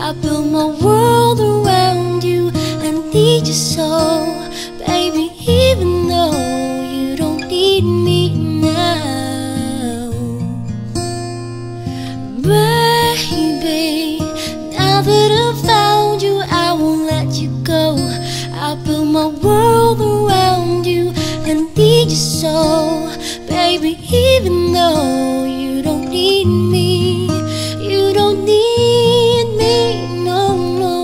I built my world around you and need you so, baby, even though you don't need me now. Baby, now that I've found you, I won't let you go. I built my world around you and need you so, baby, even though you don't need me. You don't need me, no, no.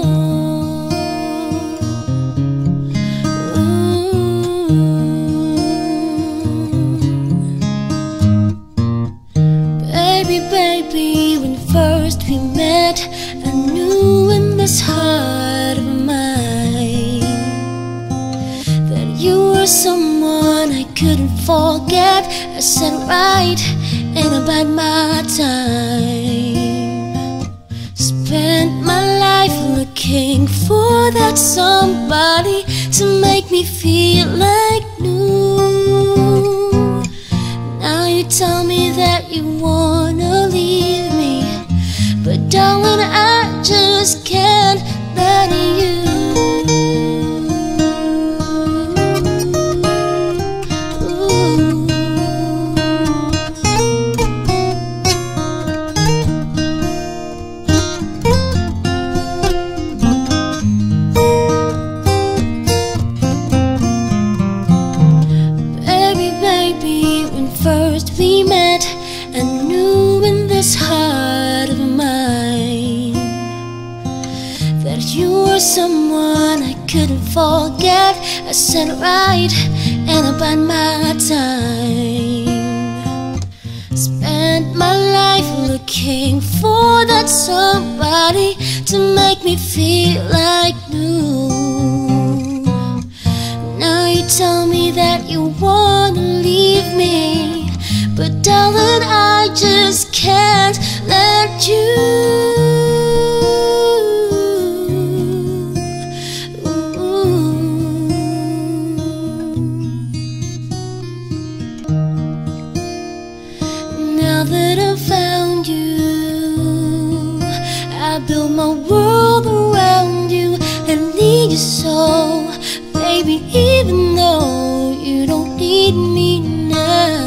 Baby, baby, when first we met, I knew in this heart of mine that you were someone I couldn't forget. I said right and about my time. Spent my life looking for that somebody to make me feel like new. Now you tell me that you wanna leave me, but darling, I just can't let you. First we met, I knew in this heart of mine that you were someone I couldn't forget. I said right and about my time. Spent my life looking for that somebody to make me feel like new. Now you tell me that you wanna leave me, but darling, I just can't let you. Now that I've found you, I built my world around you and need you so, baby, even though you don't need me now.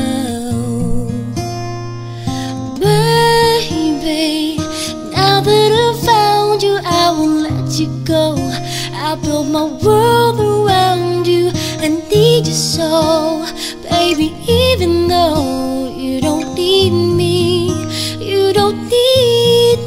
Baby, now that I've found you, I won't let you go. I built my world around you and need you so, baby, even though you don't need me. You don't need